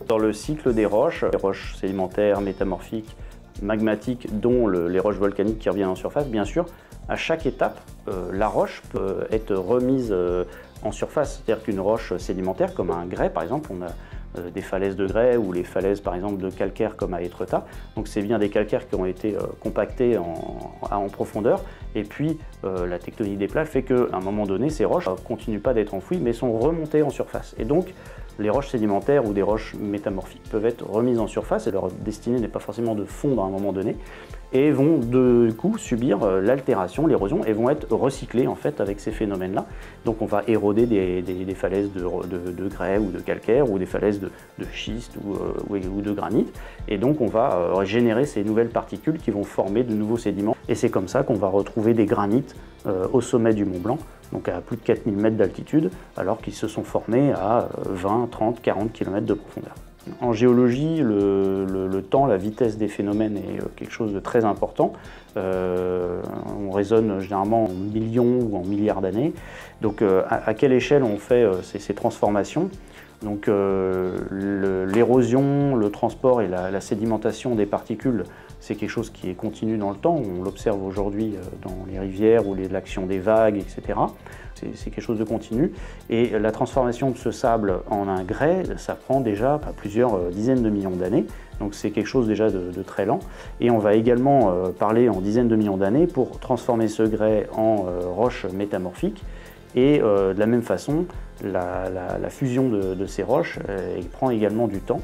Dans le cycle des roches, les roches sédimentaires, métamorphiques, magmatiques, dont les roches volcaniques qui reviennent en surface, bien sûr, à chaque étape, la roche peut être remise en surface. C'est-à-dire qu'une roche sédimentaire, comme un grès par exemple, on a des falaises de grès ou les falaises par exemple de calcaire comme à Étretat. Donc c'est bien des calcaires qui ont été compactés en profondeur. Et puis la tectonique des plaques fait qu'à un moment donné, ces roches ne continuent pas d'être enfouies mais sont remontées en surface. Et donc les roches sédimentaires ou des roches métamorphiques peuvent être remises en surface et leur destinée n'est pas forcément de fondre à un moment donné et vont du coup subir l'altération, l'érosion et vont être recyclées en fait avec ces phénomènes-là. Donc on va éroder des falaises de grès ou de calcaire ou des falaises de schiste ou de granit et donc on va générer ces nouvelles particules qui vont former de nouveaux sédiments et c'est comme ça qu'on va retrouver des granites au sommet du Mont Blanc, donc à plus de 4000 mètres d'altitude, alors qu'ils se sont formés à 20, 30, 40 km de profondeur. En géologie, le temps, la vitesse des phénomènes est quelque chose de très important. On raisonne généralement en millions ou en milliards d'années. Donc à quelle échelle on fait ces transformations? Donc l'érosion, le transport et la sédimentation des particules, c'est quelque chose qui est continu dans le temps. On l'observe aujourd'hui dans les rivières ou l'action des vagues, etc. C'est quelque chose de continu. Et la transformation de ce sable en un grès, ça prend déjà plusieurs dizaines de millions d'années. Donc c'est quelque chose déjà de très lent. Et on va également parler en dizaines de millions d'années pour transformer ce grès en roche métamorphique. Et de la même façon, la fusion de ces roches prend également du temps.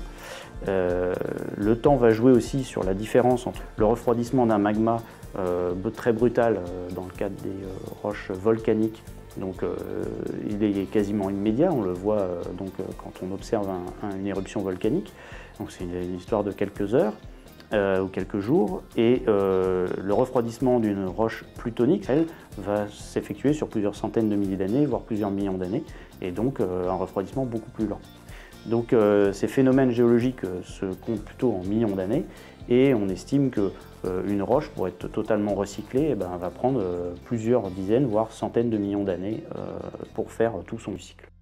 Le temps va jouer aussi sur la différence entre le refroidissement d'un magma très brutal dans le cadre des roches volcaniques. Donc il est quasiment immédiat, on le voit quand on observe une éruption volcanique. Donc c'est une histoire de quelques heures ou quelques jours. Et le refroidissement d'une roche plutonique, elle, va s'effectuer sur plusieurs centaines de milliers d'années, voire plusieurs millions d'années. Et donc un refroidissement beaucoup plus lent. Donc ces phénomènes géologiques se comptent plutôt en millions d'années et on estime qu'une roche, pour être totalement recyclée, va prendre plusieurs dizaines, voire centaines de millions d'années pour faire tout son cycle.